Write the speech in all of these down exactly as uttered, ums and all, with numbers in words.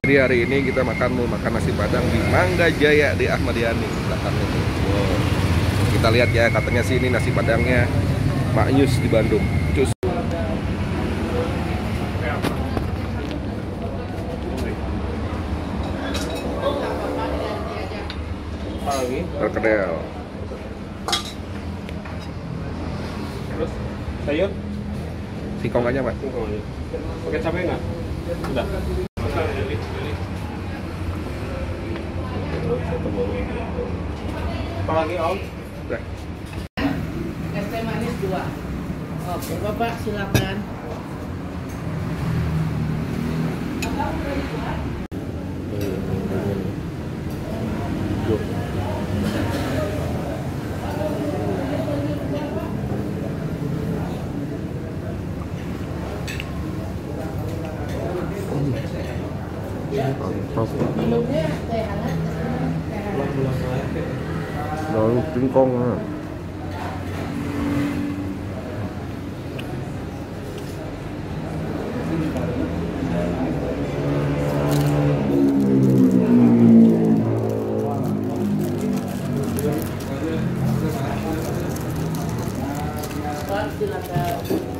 Jadi hari ini kita makan mau makan nasi padang di Mangga Jaya di Ahmad Yani belakangnya. Wow. Kita lihat ya, katanya sih ini nasi padangnya maknyus di Bandung. Cus. Perkedel. Terus sayur? Singkong aja, Mas. Singkong aja. Pakai cabai nggak? Sudah. Apa lagi, Om? Udah. Es teh manis dua. Oke, Bapak silakan. Mantap. Minumnya teh hangat. Lalu singkong. Pak silakan.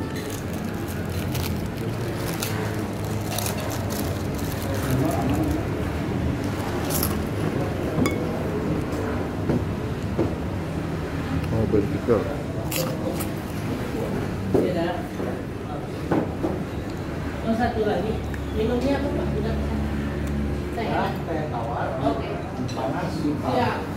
Oh, begitu. Ya. Oh, satu lagi. Minumnya apa, Pak? Sudah. Teh hangat. Teh tawar. Oke. Panas. Siap.